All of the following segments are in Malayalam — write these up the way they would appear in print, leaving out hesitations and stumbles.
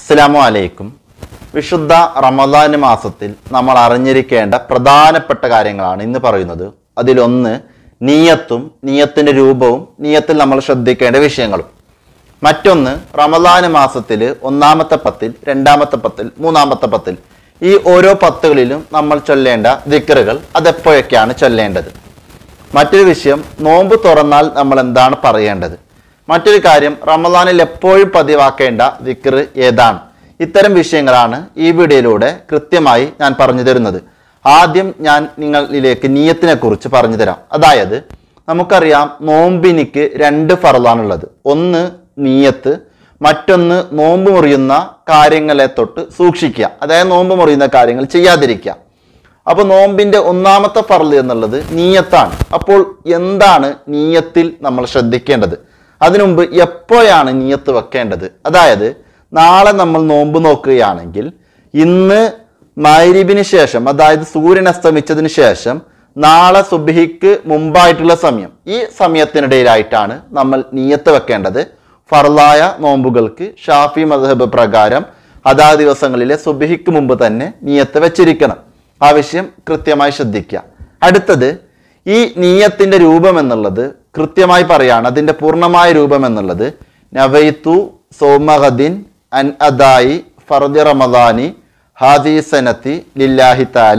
അസ്സലാമു അലൈക്കും. വിശുദ്ധ റമദാൻ മാസത്തിൽ നമ്മൾ അറിഞ്ഞിരിക്കേണ്ട പ്രധാനപ്പെട്ട കാര്യങ്ങളാണ് ഇന്ന് പറയുന്നത്. അതിലൊന്ന് നിയ്യത്തും നിയ്യത്തിൻ്റെ രൂപവും നിയ്യത്തിൽ നമ്മൾ ശ്രദ്ധിക്കേണ്ട വിഷയങ്ങളും. മറ്റൊന്ന് റമദാൻ മാസത്തിൽ ഒന്നാമത്തെ പത്തിൽ, രണ്ടാമത്തെ പത്തിൽ, മൂന്നാമത്തെ പത്തിൽ ഈ ഓരോ പത്തുകളിലും നമ്മൾ ചൊല്ലേണ്ട ദിക്റുകൾ അതെപ്പോഴൊക്കെയാണ് ചൊല്ലേണ്ടത്. മറ്റൊരു വിഷയം നോമ്പ് തുറന്നാൽ നമ്മൾ എന്താണ് പറയേണ്ടത്. മറ്റൊരു കാര്യം റമദാനിൽ എപ്പോഴും പതിവാക്കേണ്ട ദിക്ർ ഏതാണ്. ഇത്തരം വിഷയങ്ങളാണ് ഈ വീഡിയോയിലൂടെ കൃത്യമായി ഞാൻ പറഞ്ഞു തരുന്നത്. ആദ്യം ഞാൻ നിങ്ങളിലേക്ക് നിയ്യത്തിനെ കുറിച്ച് പറഞ്ഞു തരാം. അതായത് നമുക്കറിയാം നോമ്പിനിക്ക് രണ്ട് ഫർളാണുള്ളത്. ഒന്ന് നിയ്യത്ത്, മറ്റൊന്ന് നോമ്പ് മുറിയുന്ന കാര്യങ്ങളെ തൊട്ട് സൂക്ഷിക്കുക, അതായത് നോമ്പ് മുറിയുന്ന കാര്യങ്ങൾ ചെയ്യാതിരിക്കുക. അപ്പോൾ നോമ്പിൻ്റെ ഒന്നാമത്തെ ഫർള് എന്നുള്ളത് നിയ്യത്താണ്. അപ്പോൾ എന്താണ് നിയ്യത്തിൽ നമ്മൾ ശ്രദ്ധിക്കേണ്ടത്? അതിനുമുമ്പ് എപ്പോഴാണ് നിയ്യത്ത് വെക്കേണ്ടത്? അതായത് നാളെ നമ്മൾ നോമ്പ് നോക്കുകയാണെങ്കിൽ ഇന്ന് മഗ്‌രിബിന് ശേഷം, അതായത് സൂര്യൻ അസ്തമിച്ചതിന് ശേഷം നാളെ സുബ്ഹിക്ക് മുമ്പായിട്ടുള്ള സമയം, ഈ സമയത്തിനിടയിലായിട്ടാണ് നമ്മൾ നിയ്യത്ത് വെക്കേണ്ടത്. ഫർളായ നോമ്പുകൾക്ക് ഷാഫി മദ്ഹബ് പ്രകാരം അതാ ദിവസങ്ങളിലെ സുബ്ഹിക്ക് മുമ്പ് തന്നെ നിയ്യത്ത് വെച്ചിരിക്കണം. ആ വിഷയം കൃത്യമായി ശ്രദ്ധിക്കുക. അടുത്തത് ഈ നിയ്യത്തിൻ്റെ രൂപം എന്നുള്ളത് കൃത്യമായി പറയാണ്. അതിൻ്റെ പൂർണ്ണമായ രൂപം എന്നുള്ളത് നവൈതു സൗമഗദിൻ അൻ അദായി ഫർദി റമദാനി ഹാദി സനത്തി ലില്ലാഹി തആല.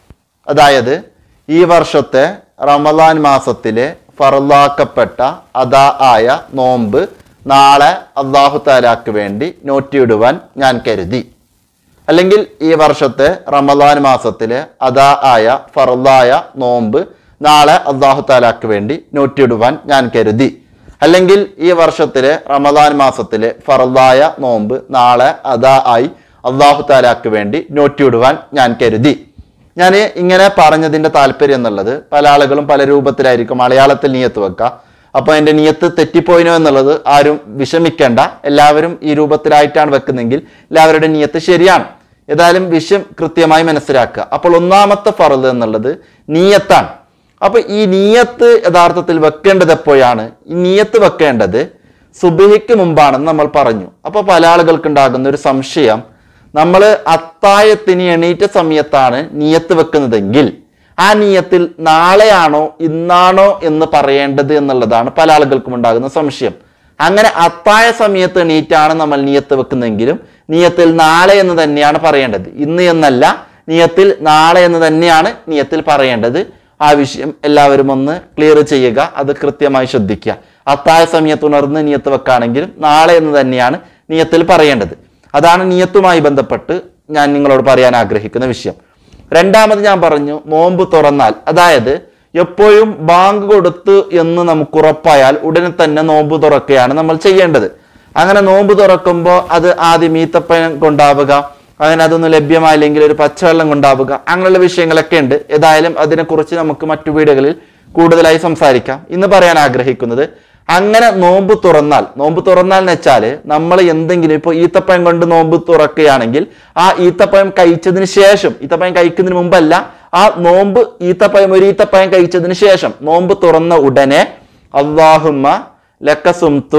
അതായത് ഈ വർഷത്തെ റമദാൻ മാസത്തിലെ ഫർളാക്കപ്പെട്ട അദാ ആയ നോമ്പ് നാളെ അല്ലാഹു തആലക്ക് വേണ്ടി നോറ്റിയിടുവാൻ ഞാൻ കരുതി. അല്ലെങ്കിൽ ഈ വർഷത്തെ റമദാൻ മാസത്തിലെ അദാ ആയ ഫർളായ നോമ്പ് നാളെ അല്ലാഹു തആലക്ക് വേണ്ടി നോറ്റിയിടുവാൻ ഞാൻ കരുതി. അല്ലെങ്കിൽ ഈ വർഷത്തിലെ റമദാൻ മാസത്തിലെ ഫർളായ നോമ്പ് നാളെ അദാ ആയി അല്ലാഹു തആലക്ക് വേണ്ടി നോറ്റിയിടുവാൻ ഞാൻ കരുതി. ഞാൻ ഇങ്ങനെ പറഞ്ഞതിൻ്റെ താല്പര്യം എന്നുള്ളത് പല ആളുകളും പല രൂപത്തിലായിരിക്കും മലയാളത്തിൽ നിയ്യത്ത് വെക്കുക. അപ്പോൾ എൻ്റെ നിയ്യത്ത് തെറ്റിപ്പോയിനോ എന്നുള്ളത് ആരും വിഷമിക്കേണ്ട. എല്ലാവരും ഈ രൂപത്തിലായിട്ടാണ് വെക്കുന്നെങ്കിൽ എല്ലാവരുടെ നിയ്യത്ത് ശരിയാണ്. ഏതായാലും വിഷയം കൃത്യമായി മനസ്സിലാക്കുക. അപ്പോൾ ഒന്നാമത്തെ ഫർള് എന്നുള്ളത് നിയ്യത്താണ്. അപ്പോൾ ഈ നിയ്യത്ത് യഥാർത്ഥത്തിൽ വെക്കേണ്ടത് എപ്പോഴാണ്? ഈ നിയ്യത്ത് വെക്കേണ്ടത് സുബ്ഹിക്ക് മുമ്പാണെന്ന് നമ്മൾ പറഞ്ഞു. അപ്പോൾ പല ആളുകൾക്ക് ഉണ്ടാകുന്ന ഒരു സംശയം, നമ്മൾ അത്താഴത്തിന് എണീറ്റ സമയത്താണ് നിയ്യത്ത് വെക്കുന്നതെങ്കിൽ ആ നിയ്യത്തിൽ നാളെയാണോ ഇന്നാണോ എന്ന് പറയേണ്ടത് എന്നുള്ളതാണ് പല ആളുകൾക്കും ഉണ്ടാകുന്ന സംശയം. അങ്ങനെ അത്താഴ സമയത്ത് എണീറ്റാണ് നമ്മൾ നിയ്യത്ത് വെക്കുന്നതെങ്കിലും നിയ്യത്തിൽ നാളെ എന്ന് തന്നെയാണ് പറയേണ്ടത്. ഇന്ന് എന്നല്ല, നിയ്യത്തിൽ നാളെ എന്ന് തന്നെയാണ് നിയ്യത്തിൽ പറയേണ്ടത്. ആ വിഷയം എല്ലാവരും ഒന്ന് ക്ലിയർ ചെയ്യുക, അത് കൃത്യമായി ശ്രദ്ധിക്കുക. അത്താഴ സമയത്ത് ഉണർന്ന് നിയ്യത്ത് വെക്കുകയാണെങ്കിലും നാളെ എന്ന് തന്നെയാണ് നിയ്യത്തിൽ പറയേണ്ടത്. അതാണ് നിയ്യത്തുമായി ബന്ധപ്പെട്ട് ഞാൻ നിങ്ങളോട് പറയാൻ ആഗ്രഹിക്കുന്ന വിഷയം. രണ്ടാമത് ഞാൻ പറഞ്ഞു നോമ്പ് തുറന്നാൽ, അതായത് എപ്പോഴും ബാങ്ക് കൊടുത്തു എന്ന് നമുക്ക് ഉറപ്പായാൽ ഉടനെ തന്നെ നോമ്പ് തുറക്കുകയാണ് നമ്മൾ ചെയ്യേണ്ടത്. അങ്ങനെ നോമ്പ് തുറക്കുമ്പോൾ അത് ആദ്യം ഈത്തപ്പഴം കൊണ്ടാവുക, അങ്ങനെ അതൊന്നും ലഭ്യമായില്ലെങ്കിൽ ഒരു പച്ചവെള്ളം കൊണ്ടാവുക, അങ്ങനെയുള്ള വിഷയങ്ങളൊക്കെ ഉണ്ട്. ഏതായാലും അതിനെക്കുറിച്ച് നമുക്ക് മറ്റു വീഡിയോകളിൽ കൂടുതലായി സംസാരിക്കാം. ഇന്ന് പറയാൻ ആഗ്രഹിക്കുന്നത്, അങ്ങനെ നോമ്പ് തുറന്നാൽ എന്ന് വെച്ചാൽ നമ്മൾ എന്തെങ്കിലും ഇപ്പോൾ ഈത്തപ്പഴം കൊണ്ട് നോമ്പ് തുറക്കുകയാണെങ്കിൽ ആ ഈത്തപ്പഴം കഴിച്ചതിന് ശേഷം, ഈത്തപ്പഴം കഴിക്കുന്നതിന് മുമ്പല്ല, ആ നോമ്പ് ഒരു ഈത്തപ്പഴം കഴിച്ചതിന് ശേഷം നോമ്പ് തുറന്ന ഉടനെ അല്ലാഹുമ്മ ലക സുംതു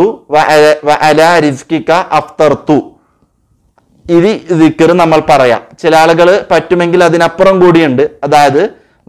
വ അലാ റിസ്കിക അഫ്തർതു, ഇത് ദിക്ർ നമ്മൾ പറയാം. ചില ആളുകൾ പറ്റുമെങ്കിൽ അതിനപ്പുറം കൂടിയുണ്ട്. അതായത്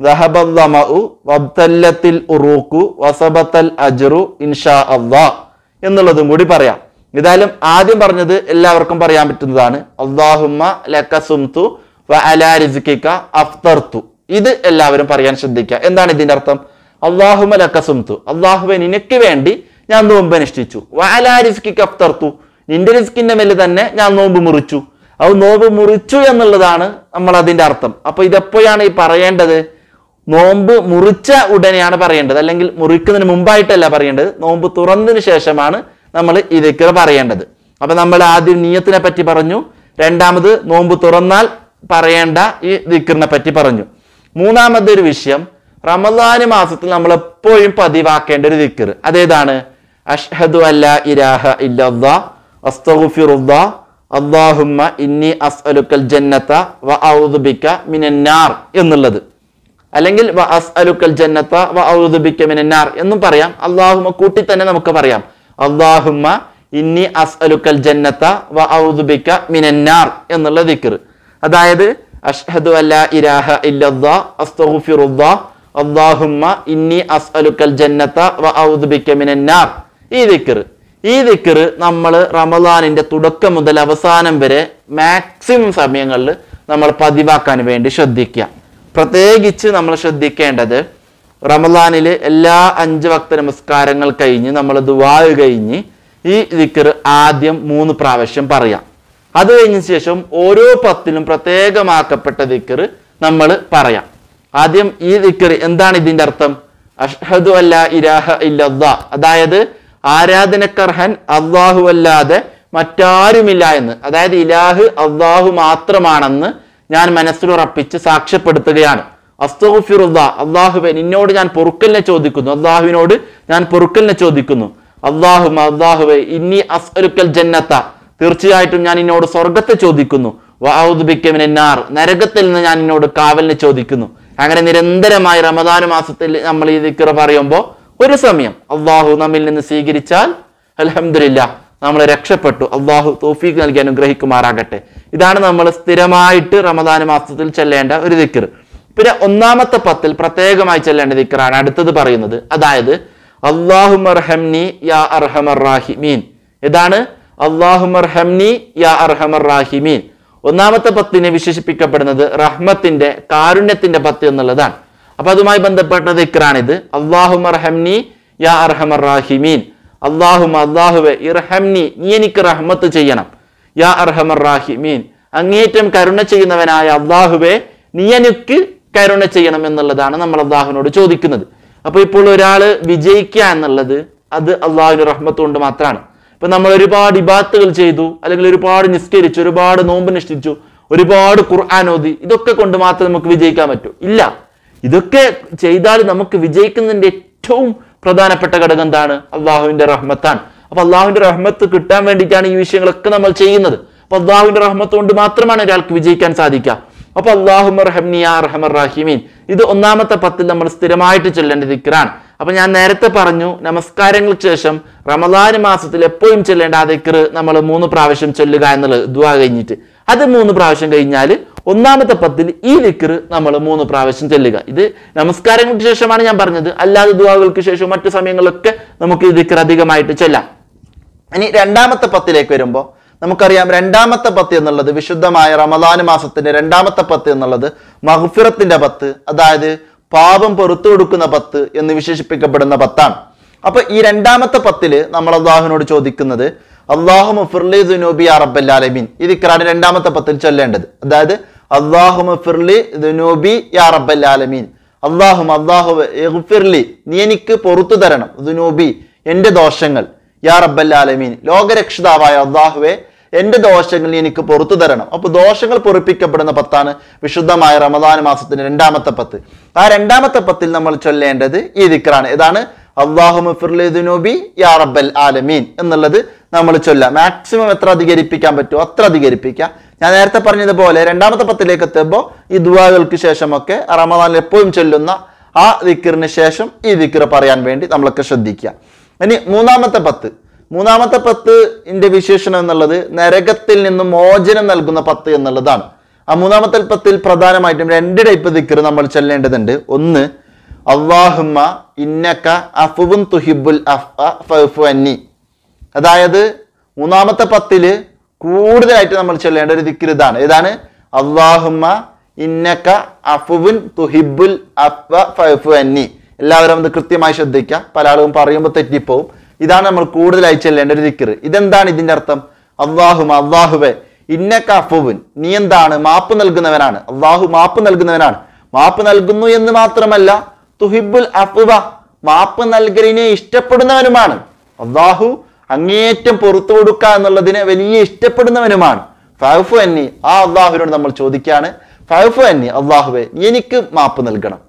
ഇൻഷാ അല്ലാഹ് എന്നുള്ളതും കൂടി പറയാം. ഏതായാലും ആദ്യം പറഞ്ഞത് എല്ലാവർക്കും പറയാൻ പറ്റുന്നതാണ്. അല്ലാഹുമ്മ ലക സുംതു വ അലാ റിസ്കിക അഫ്തർതു. ഇത് എല്ലാവരും പറയാൻ ശ്രദ്ധിക്കുക. എന്താണ് ഇതിന്റെ അർത്ഥം? അല്ലാഹുമ്മ ലക സുംതു, അല്ലാഹുവേ നിനക്ക് വേണ്ടി ഞാൻ നോമ്പ് അനുഷ്ഠിച്ചു. വ അലാ റിസ്കിക അഫ്തർതു, നിന്റെ റിസ്കിന്റെ മേൽ തന്നെ ഞാൻ നോമ്പ് മുറിച്ചു. അത് നോമ്പ് മുറിച്ചു എന്നുള്ളതാണ് നമ്മൾ അതിന്റെ അർത്ഥം. അപ്പൊ ഇതെപ്പോഴാണ് ഈ പറയേണ്ടത്? നോമ്പ് മുറിച്ച ഉടനെയാണ് പറയേണ്ടത്, അല്ലെങ്കിൽ മുറിക്കുന്നതിന് മുമ്പായിട്ടല്ല പറയേണ്ടത്. നോമ്പ് തുറന്നതിന് ശേഷമാണ് നമ്മൾ ഈ ദിക്ർ പറയേണ്ടത്. അപ്പൊ നമ്മൾ ആദ്യം നിയ്യത്തിനെ പറ്റി പറഞ്ഞു, രണ്ടാമത് നോമ്പ് തുറന്നാൽ പറയേണ്ട ഈ ദിക്റിനെ പറ്റി പറഞ്ഞു. മൂന്നാമതൊരു വിഷയം, റമദാൻ മാസത്തിൽ നമ്മൾ എപ്പോഴും പതിവാക്കേണ്ട ഒരു ദിക്ർ അതേതാണ്? അഷ്ഹദു അല്ലാ ഇലാഹ ഇല്ലല്ലാഹ് അസ്തഗ്ഫിറുല്ലാഹ് അല്ലാഹുമ്മ ഇന്നി അസ്അലുക്കൽ ജന്നത വ അഊദു ബിക മിനന്നാർ എന്നുള്ളത്. അല്ലെങ്കിൽ വ അസ്അലുക്കൽ ജന്നത വ അഊദു ബിക മിനന്നാർ എന്നും പറയാം. അല്ലാഹുമ്മ കൂട്ടി തന്നെ നമുക്ക് പറയാം. അല്ലാഹുമ്മ ഇന്നി അസ്അലുക്കൽ ജന്നത വ അഊദു ബിക മിനന്നാർ എന്നുള്ള ദിക്ർ. അതായത് അഷ്ഹദു അല്ലാ ഇലാഹ ഇല്ലല്ലാഹ് അസ്തഗ്ഫിറുല്ലാഹ് അല്ലാഹുമ്മ ഇന്നി അസ്അലുക്കൽ ജന്നത വ അഊദു ബിക മിനന്നാർ. ഈ ദിക്ർ നമ്മൾ റമദാനിന്റെ തുടക്കം മുതൽ അവസാനം വരെ മാക്സിമം സമയങ്ങളിൽ നമ്മൾ പതിവാക്കാൻ വേണ്ടി ശ്രദ്ധിക്കുക. പ്രത്യേകിച്ച് നമ്മൾ ശ്രദ്ധിക്കേണ്ടത് റമദാനിൽ എല്ലാ 5 വക്ത നമസ്കാരങ്ങൾ കഴിഞ്ഞ് നമ്മൾ ദുആ കഴിഞ്ഞ് ഈ ദിക്ർ ആദ്യം 3 പ്രാവശ്യം പറയാം. അത് കഴിഞ്ഞ ശേഷം ഓരോ 10ലും പ്രത്യേകമാക്കപ്പെട്ട ദിക്ർ നമ്മൾ പറയാം. ആദ്യം ഈ ദിക്ർ എന്താണ് ഇതിന്റെ അർത്ഥം? അഷ്ഹദു അല്ലാ ഇലാഹ ഇല്ലല്ലാഹ്, അതായത് ആരാധനക്കർഹൻ അല്ലാഹു അല്ലാതെ മറ്റാരുമില്ല എന്ന്, അതായത് ഇലാഹ് അല്ലാഹു മാത്രമാണെന്ന് ഞാൻ മനസ്സിലുറപ്പിച്ച് സാക്ഷ്യപ്പെടുത്തുകയാണ്. അസ്തഗ്ഫിറുല്ലാഹ്, അല്ലാഹുവേ നിന്നോട് ഞാൻ പൊറുക്കലിനെ ചോദിക്കുന്നു, അല്ലാഹുവിനോട് ഞാൻ പൊറുക്കലിനെ ചോദിക്കുന്നു. അല്ലാഹുവേ ഇന്നി അസ്അലുക്കൽ ജന്നത, തീർച്ചയായിട്ടും ഞാൻ നിന്നോട് സ്വർഗത്തെ ചോദിക്കുന്നു. വ അഊദു ബിക മിനന്നാർ, നരകത്തിൽ നിന്ന് ഞാൻ നിന്നോട് കാവലിനെ ചോദിക്കുന്നു. അങ്ങനെ നിരന്തരമായി റമദാൻ മാസത്തിൽ നമ്മൾ ഈ ദിക്ർ പറയുമ്പോൾ ഒരു സമയം അള്ളാഹു നമ്മിൽ നിന്ന് സ്വീകരിച്ചാൽ അൽഹംദുലില്ലാഹ് നമ്മൾ രക്ഷപ്പെട്ടു. അള്ളാഹു തൗഫീഖ് നൽകി അനുഗ്രഹിക്കുമാറാകട്ടെ. ഇതാണ് നമ്മൾ സ്ഥിരമായിട്ട് റമദാൻ മാസത്തിൽ ചെല്ലേണ്ട ഒരു ദിക്ർ. പിന്നെ 1-ാമത്തെ 10ൽ പ്രത്യേകമായി ചെല്ലേണ്ട ദിക്റാണ് അടുത്തത് പറയുന്നത്. അതായത് അല്ലാഹുമ്മർഹംനി യാ അർഹമർ റാഹിമീൻ. ഇതാണ് അല്ലാഹുമ്മർഹംനി യാ അർഹമർ റാഹിമീൻ. 1-ാമത്തെ 10നെ വിശേഷിപ്പിക്കപ്പെടുന്നത് റഹ്മത്തിന്റെ, കാരുണ്യത്തിന്റെ 10 എന്നുള്ളതാണ്. അപ്പൊ അതുമായി ബന്ധപ്പെട്ട ദിക്റാണിത്. അല്ലാഹുമ്മർഹംനി യാ അർഹമർ റാഹിമീൻ. അല്ലാഹുവേ ഇർഹംനി, നീ എനിക്ക് റഹ്മത്ത് ചെയ്യണം. യാ അർഹമർ റാഹിമീൻ, അങ്ങേറ്റം കരുണ ചെയ്യുന്നവനായ അല്ലാഹുവേ നീ എനിക്ക് കരുണ ചെയ്യണം എന്നുള്ളതാണ് നമ്മൾ അള്ളാഹുവിനോട് ചോദിക്കുന്നത്. അപ്പൊ ഇപ്പോൾ ഒരാള് വിജയിക്കുക എന്നുള്ളത് അത് അള്ളാഹുവിന്റെ റഹ്മത്ത് കൊണ്ട് മാത്രമാണ്. ഇപ്പൊ നമ്മൾ ഒരുപാട് ഇബാത്തുകൾ ചെയ്തു, അല്ലെങ്കിൽ ഒരുപാട് നിസ്കരിച്ചു, ഒരുപാട് നോമ്പ് നിഷ്ഠിച്ചു, ഒരുപാട് ഖുർആൻ ഓതി, ഇതൊക്കെ കൊണ്ട് മാത്രം നമുക്ക് വിജയിക്കാൻ പറ്റൂ? ഇല്ല. ഇതൊക്കെ ചെയ്താൽ നമുക്ക് വിജയിക്കുന്നതിന്റെ ഏറ്റവും പ്രധാനപ്പെട്ട ഘടകം എന്താണ്? അള്ളാഹുവിന്റെ റഹ്മത്താണ്. അപ്പൊ അള്ളാഹുവിന്റെ റഹ്മത്ത് കിട്ടാൻ വേണ്ടിയിട്ടാണ് ഈ വിഷയങ്ങളൊക്കെ നമ്മൾ ചെയ്യുന്നത്. അപ്പൊ അള്ളാഹുവിന്റെ റഹ്മത്ത് കൊണ്ട് മാത്രമാണ് ഒരാൾക്ക് വിജയിക്കാൻ സാധിക്കുക. അപ്പൊ അല്ലാഹുമ്മർഹംനി യാ അർഹമർ റാഹിമീൻ, ഇത് 1-ാമത്തെ 10ൽ നമ്മൾ സ്ഥിരമായിട്ട് ചൊല്ലേണ്ട ദിക്റാണ്. അപ്പൊ ഞാൻ നേരത്തെ പറഞ്ഞു, നമസ്കാരങ്ങൾക്ക് ശേഷം റമദാൻ മാസത്തിൽ എപ്പോഴും ചൊല്ലേണ്ട ആ ദിക്ർ നമ്മൾ 3 പ്രാവശ്യം ചൊല്ലുക എന്നുള്ളത് ദുആ കഴിഞ്ഞിട്ട്. അത് 3 പ്രാവശ്യം കഴിഞ്ഞാൽ 1-ാമത്തെ 10ൽ ഈ ദിക്ർ നമ്മൾ 3 പ്രാവശ്യം ചൊല്ലുക. ഇത് നമസ്കാരങ്ങൾക്ക് ശേഷമാണ് ഞാൻ പറഞ്ഞത്. അല്ലാതെ ദുആകൾക്ക് ശേഷം മറ്റു സമയങ്ങളിലൊക്കെ നമുക്ക് ഈ ദിക്ർ അധികമായിട്ട് ചൊല്ലാം. ഇനി 2-ാമത്തെ 10ലേക്ക് വരുമ്പോൾ നമുക്കറിയാം, 2-ാമത്തെ 10 എന്നുള്ളത് വിശുദ്ധമായ റമദാൻ മാസത്തിന്റെ 2-ാമത്തെ 10 എന്നുള്ളത് മഗ്ഫിറത്തിന്റെ 10, അതായത് പാപം പൊറുത്തു കൊടുക്കുന്ന 10 എന്ന് വിശേഷിപ്പിക്കപ്പെടുന്ന 10ആണ്. അപ്പൊ ഈ 2-ാമത്തെ 10ല് നമ്മൾ അള്ളാഹുവിനോട് ചോദിക്കുന്നത് അല്ലാഹുമ്മ ഫിർലി ദുനൂബി യാ റബ്ബൽ ആലമീൻ. ഈ ദിക്റാണ് 2-ാമത്തെ 10ൽ ചൊല്ലേണ്ടത്. അതായത് അല്ലാഹുമ്മ ഫിർലി ദുനൂബി യാ റബ്ബൽ ആലമീൻ. അല്ലാഹുവേ ഇഗ്ഫിർലി, നീ എനിക്ക് പൊറുത്തു തരണം, ദുനൂബി എന്റെ ദോഷങ്ങൾ, യാ റബ്ബൽ ആലമീൻ ലോകരക്ഷിതാവായ അല്ലാഹുവേ എന്റെ ദോഷങ്ങൾ നീ എനിക്ക് പൊറുത്തു തരണം. അപ്പൊ ദോഷങ്ങൾ പൊറുപ്പിക്കപ്പെടുന്ന 10ആണ് വിശുദ്ധമായ റമദാൻ മാസത്തിന്റെ 2-ാമത്തെ 10. ആ 2-ാമത്തെ 10ൽ നമ്മൾ ചൊല്ലേണ്ടത് ഈ ദിക്റാണ്. ഇതാണ് അല്ലാഹുമ്മ ഫിർലി ദുനൂബി യാ റബ്ബൽ ആലമീൻ എന്നുള്ളത് നമ്മൾ ചൊല്ലാം. മാക്സിമം എത്ര അധികരിപ്പിക്കാൻ പറ്റുമോ അത്ര അധികരിപ്പിക്കാം. ഞാൻ നേരത്തെ പറഞ്ഞതുപോലെ 2-ാമത്തെ 10ലേക്ക് എത്തുമ്പോൾ ഈ ദുആകൾക്ക് ശേഷമൊക്കെ റമദാനിൽ എപ്പോഴും ചൊല്ലുന്ന ആ ദിക്റിന് ശേഷം ഈ ദിക്ർ പറയാൻ വേണ്ടി നമ്മളൊക്കെ ശ്രദ്ധിക്കുക. ഇനി 3-ാമത്തെ 10. 3-ാമത്തെ 10ന്റെ വിശേഷണം എന്നുള്ളത് നരകത്തിൽ നിന്ന് മോചനം നൽകുന്ന 10 എന്നുള്ളതാണ്. ആ 3-ാമത്തെ 10ൽ പ്രധാനമായിട്ടും 2 ടൈപ്പ് ദിക്ർ നമ്മൾ ചൊല്ലേണ്ടതുണ്ട്. ഒന്ന്, അല്ലാഹുമ്മ ഇന്നക അഫ്വുൻ തുഹിബ്ബുൽ അഫ്വ ഫഅഫു അന്നി. അതായത് 3-ാമത്തെ 10ല് കൂടുതലായിട്ട് നമ്മൾ ചൊല്ലേണ്ട ഒരു ദിക്ർ ഇതാണ്. ഏതാണ്? അല്ലാഹുമ്മ ഇന്നക അഫ്വുൻ തുഹിബ്ബുൽ അഫ്വ ഫഅഫു അന്നി. എല്ലാവരും അത് കൃത്യമായി ശ്രദ്ധിക്കുക. പല ആളുകളും പറയുമ്പോൾ തെറ്റിപ്പോവും. ഇതാണ് നമ്മൾ കൂടുതലായി ചെല്ലേണ്ട ഒരു ദിക്ർ. ഇതെന്താണ് ഇതിന്റെ അർത്ഥം? അല്ലാഹുവേ ഇന്നക അഫ്വുൻ, നീ എന്താണ്? മാപ്പ് നൽകുന്നവനാണ്. അല്ലാഹു മാപ്പ് നൽകുന്നവനാണ്. മാപ്പ് നൽകുന്നു എന്ന് മാത്രമല്ല, തുഹിബ്ബുൽ അഫ്വ, മാപ്പ് നൽകലിനെ ഇഷ്ടപ്പെടുന്നവനുമാണ്. അല്ലാഹു അങ്ങേയറ്റം പുറത്തു കൊടുക്കുക എന്നുള്ളതിനെ വലിയ ഇഷ്ടപ്പെടുന്നവനുമാണ്. ഫഅഫു അന്നി, ആ അല്ലാഹുവിനോട് നമ്മൾ ചോദിക്കുകയാണ്, ഫഅഫു അന്നി, അല്ലാഹുവേ എനിക്ക് മാപ്പ് നൽകണം.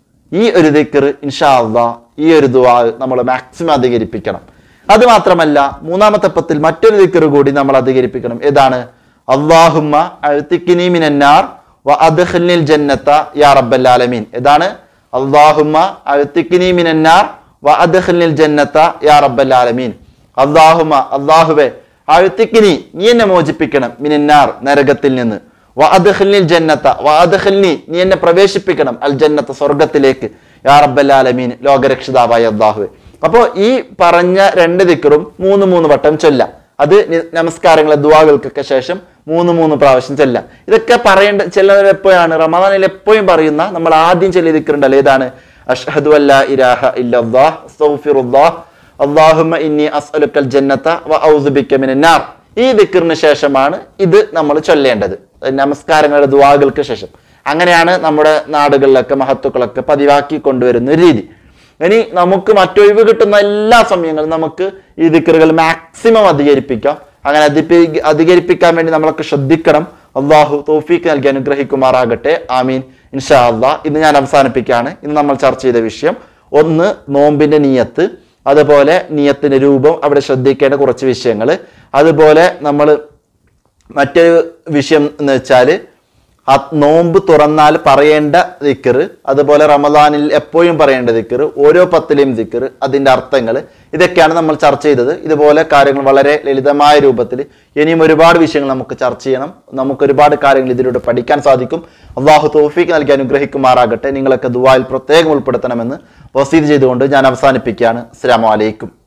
ഈ ഒരു ദിക്ർ ഇൻഷാ അല്ലാഹ്, ഈ ഒരു ദുആ നമ്മൾ മാക്സിമം അധികരിപ്പിക്കണം. അത് മാത്രമല്ല 3-ാമത്തെ 10ൽ മറ്റൊരു ദിക്ർ കൂടി നമ്മൾ അധികരിപ്പിക്കണം. ഏതാണ്? അല്ലാഹുമ്മ അഅ്തിഖ്നി മിനന്നാർ വ അദ്ഖിൽനിൽ ജന്നത യാ റബ്ബൽ ആലമീൻ. ഏതാണ്? അല്ലാഹുമ്മ അഅ്തിഖ്നി മിനന്നാർ വ അദ്ഖിൽനിൽ ജന്നത യാ റബ്ബൽ ആലമീൻ. അള്ളാഹുവേ അഴുത്തിക്കിനി നീ എന്നെ മോചിപ്പിക്കണം മിനന്നാർ നരകത്തിൽ നിന്ന്, വഅദ്ഖിൽനിൽ ജന്നത വഅദ്ഖിൽനി നീ എന്നെ പ്രവേശിപ്പിക്കണം അൽ ജന്നത സ്വർഗത്തിലേക്ക്, യാ റബ്ബൽ ആലമീൻ ലോകരക്ഷിതാവായ അല്ലാഹുവേ. അപ്പോൾ ഈ പറഞ്ഞ 2 ദിക്റും 3 വട്ടം ചൊല്ലാം. അത് നമസ്കാരങ്ങളെ ദുആകൾക്കൊക്കെ ശേഷം 3 പ്രാവശ്യം ചെല്ലാം. ഇതൊക്കെ പറയേണ്ട ചെല്ലുന്നത് എപ്പോഴാണ്? റമദാനിൽ എപ്പോഴും പറയുന്ന നമ്മൾ ആദ്യം ചൊല്ലിയ ദിക്റുണ്ടല്ലോ, ഏതാണ്? അഷ്ഹദു അല്ലാ ഇലാഹ ഇല്ലല്ലാഹ് അസ്തഗ്ഫിറുല്ലാഹ് അല്ലാഹുമ്മ ഇന്നി അസ്അലുക്കൽ ജന്നത വഅഊദു ബിക മിനന്നാർ. ഈ ദിക്റിന് ശേഷമാണ് ഇത് നമ്മൾ ചൊല്ലേണ്ടത്, നമസ്കാരങ്ങളുടെ ദുആകൾക്ക് ശേഷം. അങ്ങനെയാണ് നമ്മുടെ നാടുകളിലൊക്കെ മഹത്തുക്കളൊക്കെ പതിവാക്കി കൊണ്ടുവരുന്ന ഒരു രീതി. ഇനി നമുക്ക് മറ്റൊഴിവ് കിട്ടുന്ന എല്ലാ സമയങ്ങളും നമുക്ക് ഈ ദിക്റുകൾ മാക്സിമം അധികരിപ്പിക്കാം. അങ്ങനെ അധികരിപ്പിക്കാൻ വേണ്ടി നമ്മളൊക്കെ ശ്രദ്ധിക്കണം. അള്ളാഹു തൗഫീഖ് നൽകി അനുഗ്രഹിക്കുമാറാകട്ടെ. ആമീൻ. ഇൻഷാ അല്ലാഹ് ഇന്ന് ഞാൻ അവസാനിപ്പിക്കുകയാണ്. ഇന്ന് നമ്മൾ ചർച്ച ചെയ്ത വിഷയം 1 നോമ്പിന്റെ നിയത്ത്, അതുപോലെ നിയത്തിന്റെ രൂപം, അവിടെ ശ്രദ്ധിക്കേണ്ട കുറച്ച് വിഷയങ്ങൾ. അതുപോലെ നമ്മൾ മറ്റൊരു വിഷയം എന്ന് വെച്ചാൽ നോമ്പ് തുറന്നാൽ പറയേണ്ട ദിക്ർ, അതുപോലെ റമദാനിൽ എപ്പോഴും പറയേണ്ട ദിക്ർ, ഓരോ 10ലെയും ദിക്ർ, അതിൻ്റെ അർത്ഥങ്ങൾ, ഇതൊക്കെയാണ് നമ്മൾ ചർച്ച ചെയ്തത്. ഇതുപോലെ കാര്യങ്ങൾ വളരെ ലളിതമായ രൂപത്തിൽ ഇനിയും ഒരുപാട് വിഷയങ്ങൾ നമുക്ക് ചർച്ച ചെയ്യണം. നമുക്ക് ഒരുപാട് കാര്യങ്ങൾ ഇതിലൂടെ പഠിക്കാൻ സാധിക്കും. അള്ളാഹു തൗഫീഖ് നൽകി അനുഗ്രഹിക്കുമാറാകട്ടെ. നിങ്ങളൊക്കെ ദുആയിൽ പ്രത്യേകം ഉൾപ്പെടുത്തണമെന്ന് വസീത് ചെയ്തുകൊണ്ട് ഞാൻ അവസാനിപ്പിക്കുകയാണ്. അസ്സലാമു അലൈക്കും.